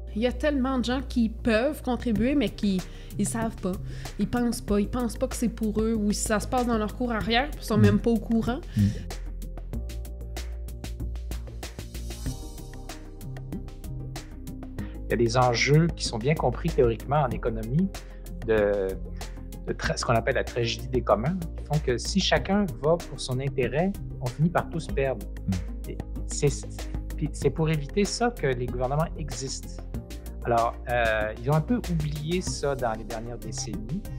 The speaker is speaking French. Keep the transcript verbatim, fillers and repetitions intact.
Il y a tellement de gens qui peuvent contribuer, mais qui ils savent pas. Ils pensent pas. Ils pensent pas que c'est pour eux ou si ça se passe dans leur cour arrière, puis ils sont Mm. même pas au courant. Mm. Il y a des enjeux qui sont bien compris théoriquement en économie de, de tra- ce qu'on appelle la tragédie des communs, qui font que si chacun va pour son intérêt, on finit par tous perdre. Mm. Et C'est, puis c'est pour éviter ça que les gouvernements existent. Alors, euh, ils ont un peu oublié ça dans les dernières décennies.